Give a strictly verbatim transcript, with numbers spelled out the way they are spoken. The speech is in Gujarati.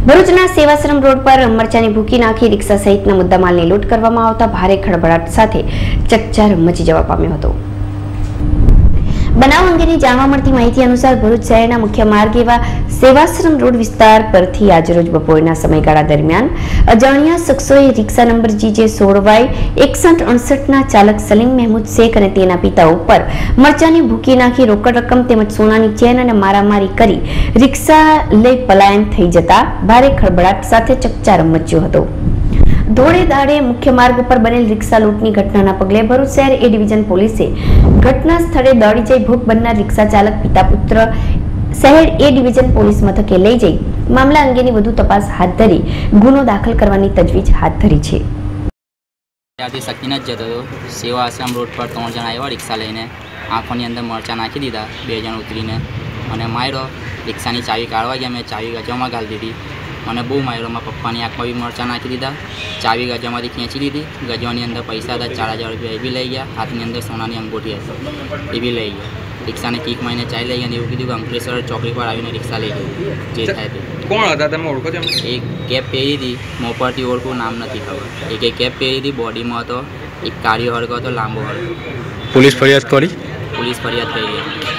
ભરૂચના સેવાશ્રમ રોડ પર મરચાની ભૂકી નાખી રિક્ષા સહિતના મુદ્દામાલની લૂંટ કરવામાં આવતા ભારે ખળભળાટ સાથે ચકચાર મચી જવા પામ્યો હતો। બનાવ અંગેની જાણવા મળતી માહિતી અનુસાર ભરૂચ શહેરના મુખ્ય માર્ગ એવા સેવાશ્રમ રોડ વિસ્તાર પરથી આજરોજ બપોરના સમયગાળા દરમિયાન અજાણ્યા શખ્સોએ રિક્ષા નંબર જીજે સોળ વાય એકસઠ અડસઠના ચાલક સલીમ મહેમૂદ શેખ અને તેના પિતા ઉપર મરચાની ભૂકી નાખી રોકડ રકમ તેમજ સોનાની ચેન અને મારામારી કરી રિક્ષા લઈ પલાયન થઈ જતા ભારે ખળભળાટ સાથે ચકચાર મચ્યો હતો। ધોળે દાડે મુખ્ય માર્ગ ઉપર બનેલ રિક્ષા લૂંટની ઘટનાના પગલે ભરૂચ શહેર એ ડિવિઝન પોલીસે ઘટના સ્થળે દોડી જઈ ભોગ બનનાર રિક્ષા ચાલક પિતા પુત્ર શહેર એ ડિવિઝન પોલીસ મથકે લઈ જઈ મામલા અંગેની વધુ તપાસ હાથ ધરી ગુનો દાખલ કરવાની તજવીજ હાથ ધરી છે। ત્યાંથી શક્તિનાથ જતો હતો। સેવા આશ્રમ રોડ પર ત્રણ જણા આવ્યા રિક્ષા લઈને, આંખોની અંદર મરચા નાખી દીધા, બે જણ ઉતરીને અને માર્યો। રિક્ષાની ચાવી કાઢવા ગયા, મેં ચાવી ગજવામાં ઘાલી દીધી, મને બહુ માર્યો। મારા પપ્પાની આંખમાં બી મરચાં નાખી દીધા, ચાવી ગજામાંથી ખેંચી લીધી, ગજાની અંદર પૈસા હતા ચાર હજાર રૂપિયા એ બી લઈ ગયા, હાથની અંદર સોનાની અંગૂઠી હતી એ બી લઈ ગયા। રિક્ષાને કીક મારીને ચાલી લઈ ગયા અને એવું કીધું કે અંકલેશ્વર ચોકડી પર આવીને રિક્ષા લઈ ગઈ। જે થાય તે કોણ હતા તમે ઓળખો છો? એક કેપ પહેરી હતી, મોપરથી ઓળખું, નામ નથી ખબર। એક એક કેપ પહેરી હતી, બોડીમાં હતો, એક કાળીઓ હળકો હતો, લાંબો હળકો। પોલીસ ફરિયાદ કરી? પોલીસ ફરિયાદ કરી હતી।